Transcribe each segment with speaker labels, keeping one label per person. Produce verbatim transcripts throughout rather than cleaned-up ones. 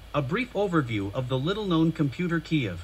Speaker 1: a brief overview of the little-known computer Kiev.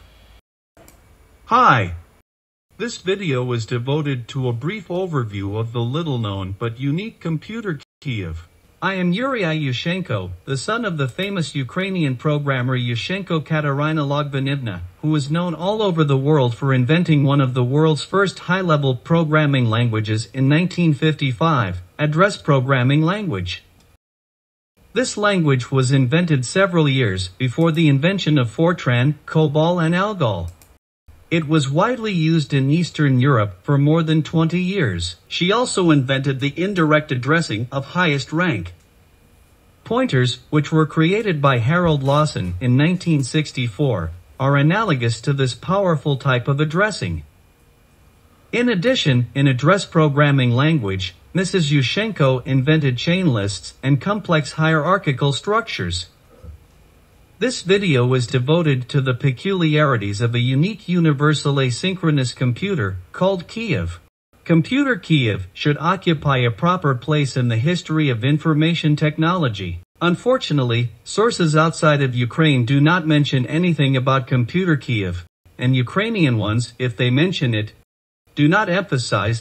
Speaker 1: Hi! This video is devoted to a brief overview of the little-known but unique computer Kiev. I am Yuri Yushchenko, the son of the famous Ukrainian programmer Yushchenko Katerina Logvinivna, who is known all over the world for inventing one of the world's first high-level programming languages in nineteen fifty-five, address programming language. This language was invented several years before the invention of Fortran, COBOL and ALGOL. It was widely used in Eastern Europe for more than twenty years. She also invented the indirect addressing of highest rank. Pointers, which were created by Harold Lawson in nineteen sixty-four, are analogous to this powerful type of addressing. In addition, in address programming language, Missus Yushchenko invented chain lists and complex hierarchical structures. This video is devoted to the peculiarities of a unique universal asynchronous computer called Kiev. Computer Kiev should occupy a proper place in the history of information technology. Unfortunately, sources outside of Ukraine do not mention anything about Computer Kiev, and Ukrainian ones, if they mention it, do not emphasize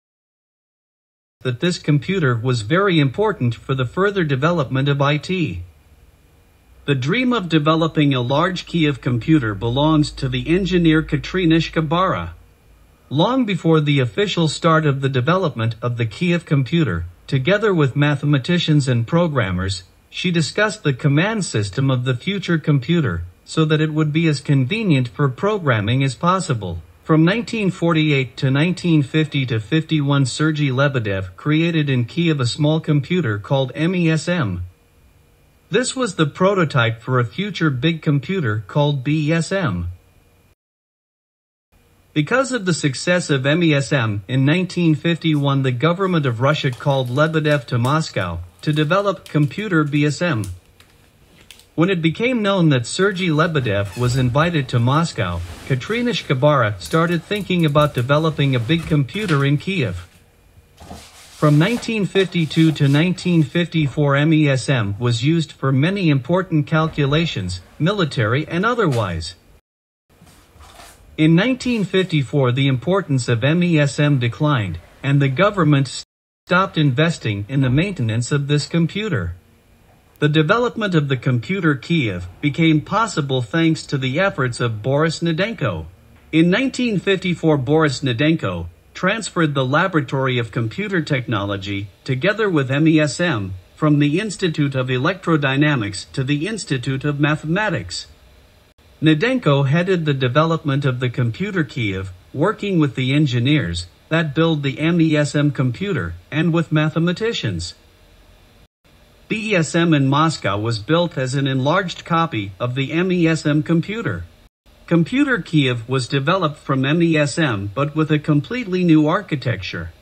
Speaker 1: that this computer was very important for the further development of I T. The dream of developing a large Kiev computer belongs to the engineer Katerina Shkabara. Long before the official start of the development of the Kiev computer, together with mathematicians and programmers, she discussed the command system of the future computer, so that it would be as convenient for programming as possible. From nineteen forty-eight to nineteen fifty to fifty-one, Sergei Lebedev created in Kiev a small computer called MESM. This was the prototype for a future big computer called B S M. Because of the success of MESM, in nineteen fifty-one the government of Russia called Lebedev to Moscow to develop computer B S M. When it became known that Sergei Lebedev was invited to Moscow, Katerina Shkabara started thinking about developing a big computer in Kiev. From nineteen fifty-two to nineteen fifty-four, MESM was used for many important calculations, military and otherwise. In nineteen fifty-four, the importance of MESM declined, and the government stopped investing in the maintenance of this computer. The development of the computer Kiev became possible thanks to the efforts of Boris Gnedenko. In nineteen fifty-four, Boris Gnedenko transferred the Laboratory of Computer Technology, together with MESM, from the Institute of Electrodynamics to the Institute of Mathematics. Gnedenko headed the development of the computer Kiev, working with the engineers that build the MESM computer and with mathematicians. B S M in Moscow was built as an enlarged copy of the MESM computer. Computer Kiev was developed from MESM but with a completely new architecture.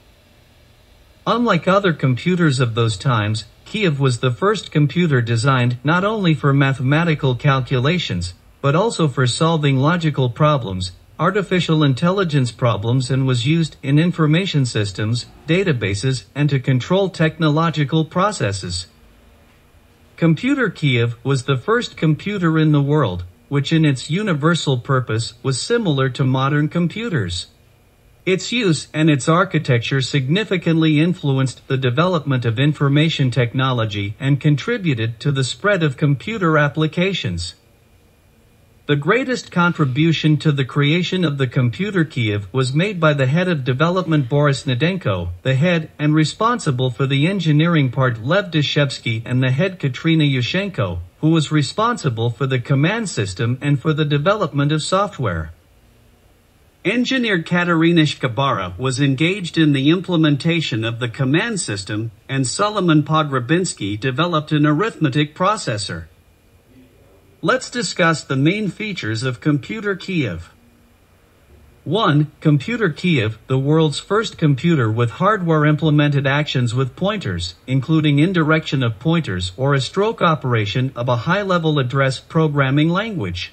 Speaker 1: Unlike other computers of those times, Kiev was the first computer designed not only for mathematical calculations, but also for solving logical problems, artificial intelligence problems, and was used in information systems, databases, and to control technological processes. Computer Kiev was the first computer in the world which in its universal purpose was similar to modern computers. Its use and its architecture significantly influenced the development of information technology and contributed to the spread of computer applications. The greatest contribution to the creation of the computer Kiev was made by the head of development Boris Gnedenko, the head and responsible for the engineering part Lev Deshevsky, and the head Katerina Yushchenko, who was responsible for the command system and for the development of software. Engineer Katerina Shkabara was engaged in the implementation of the command system, and Solomon Pogrebinsky developed an arithmetic processor. Let's discuss the main features of Computer Kiev. one. Computer Kiev, the world's first computer with hardware-implemented actions with pointers, including indirection of pointers or a stroke operation of a high-level address programming language.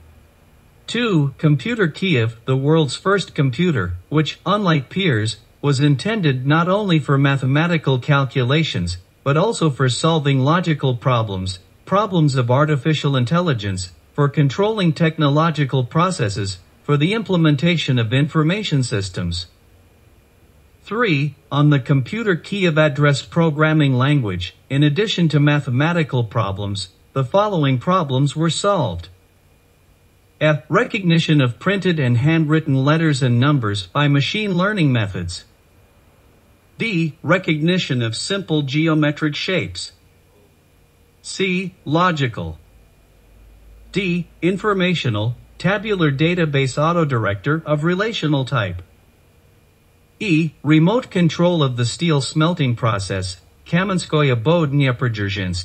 Speaker 1: two. Computer Kiev, the world's first computer, which, unlike peers, was intended not only for mathematical calculations, but also for solving logical problems, problems of artificial intelligence, for controlling technological processes, for the implementation of information systems. three. On the Computer Kiev Address Programming Language, in addition to mathematical problems, the following problems were solved. F. Recognition of printed and handwritten letters and numbers by machine learning methods. D. Recognition of simple geometric shapes. C. Logical. D. Informational, tabular database autodirector of relational type. E. Remote control of the steel smelting process, Kamenskoye Dnieprdzержinsk.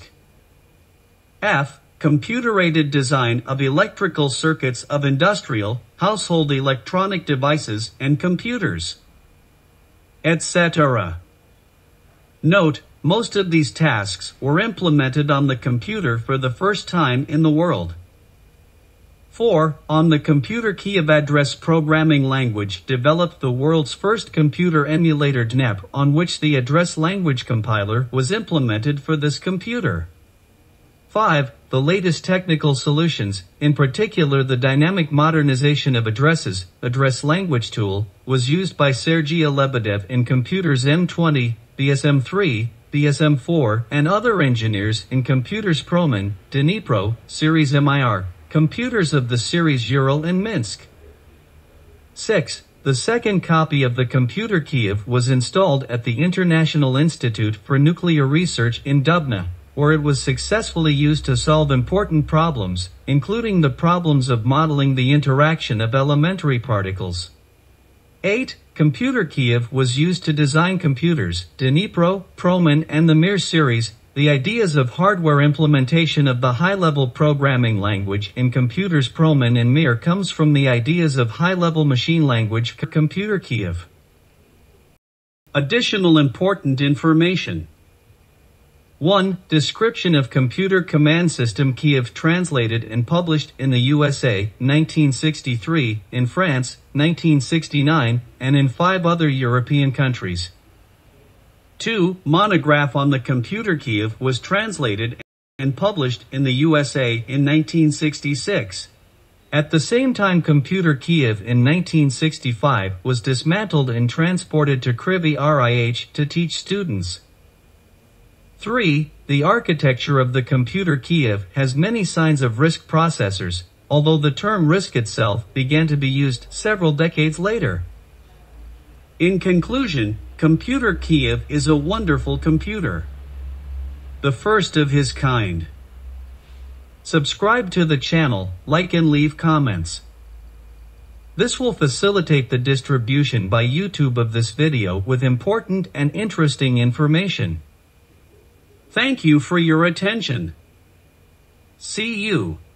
Speaker 1: F. Computer-aided design of electrical circuits of industrial, household electronic devices and computers, et cetera. Note, most of these tasks were implemented on the computer for the first time in the world. four. On the Computer Kiev Address Programming Language developed the world's first computer emulator D N E P, on which the address language compiler was implemented for this computer. five. The latest technical solutions, in particular the dynamic modernization of addresses, address language tool, was used by Sergei Lebedev in computers M twenty, B S M three, B S M four, and other engineers in computers Proman, Dnipro, series M I R, computers of the series Ural and Minsk. six. The second copy of the Computer Kiev was installed at the International Institute for Nuclear Research in Dubna, where it was successfully used to solve important problems, including the problems of modeling the interaction of elementary particles. eight. Computer Kiev was used to design computers, Dnipro, Proman, and the Mir series. The ideas of hardware implementation of the high-level programming language in computers Proman and Mir comes from the ideas of high-level machine language Computer Kiev. Additional important information. one. Description of Computer Command System Kiev translated and published in the U S A, nineteen sixty-three, in France, nineteen sixty-nine, and in five other European countries. two. Monograph on the Computer Kiev was translated and published in the U S A in nineteen sixty-six. At the same time, Computer Kiev in nineteen sixty-five was dismantled and transported to Kryvyi Rih to teach students. three. The architecture of the Computer Kiev has many signs of RISC processors, although the term RISC itself began to be used several decades later. In conclusion, Computer Kiev is a wonderful computer, the first of his kind. Subscribe to the channel, like and leave comments. This will facilitate the distribution by YouTube of this video with important and interesting information. Thank you for your attention. See you.